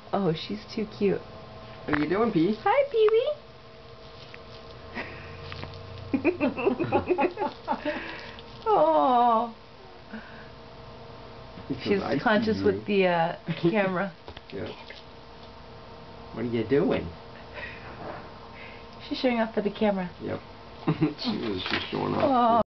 Oh, she's too cute. What are you doing, Pea? Hi, Pee-wee. Oh. She's Nice, conscious Pee-wee. with the camera. Yeah. What are you doing? She's showing off for the camera. Yep. She's showing off. Oh.